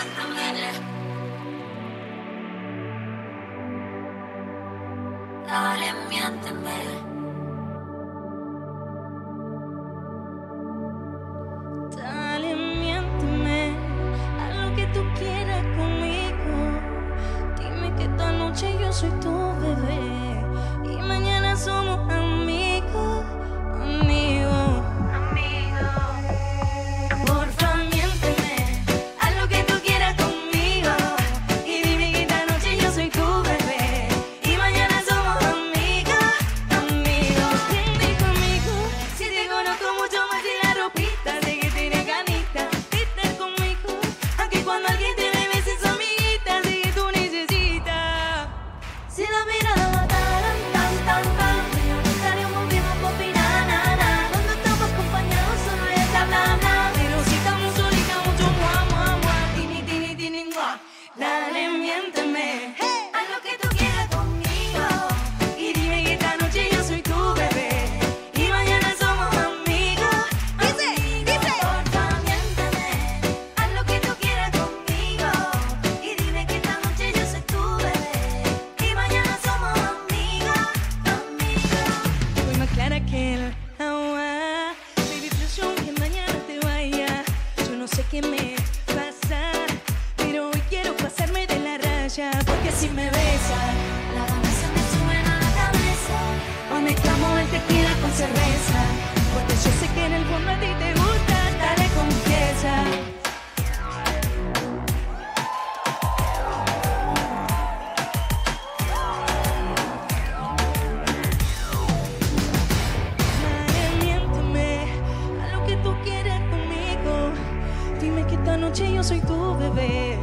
miénteme. Dale, miénteme. Dale, miénteme, haz lo que tú quieras conmigo. Dime que esta noche yo soy tu bebé y mañana somos amigos, amigos, amigos. Porfa, miénteme, haz lo que tú quieras conmigo y dime que esta noche yo soy tu bebé y mañana somos amigos, amigos. Ven conmigo, si te conozco mucho más y la ropita, sé que tienes ganitas de estar conmigo, aunque cuando alguien te ve beses su amiguita, sé que tú necesitas. Si la mirada taran, tan, tan, tan, estaríamos vivos por na, na. Cuando estamos acompañados solo es bla, bla, bla. Pero si estamos solitas mucho mua, mua, mua. Tini, tini, tini, mua. Dale, miénteme, haz lo que tú quieras conmigo y dime que esta noche yo soy tu bebé y mañana somos amigos, amigos. Porfa, miénteme, haz lo que tú quieras conmigo y dime que esta noche yo soy tu bebé y mañana somos amigos, amigos. Voy más clara que el agua, baby, presión que mañana te vaya. Yo no sé qué me pasa, pero hoy quiero pasarme de la raya, porque si me besa, La gana se me suben a la cabeza. o mezclamos el tequila con cerveza, porque yo sé que en el fondo a ti te gusta. Dale, confiesa. Dale, miénteme, haz lo que tú quieras conmigo. Dime que esta noche yo soy tu bebé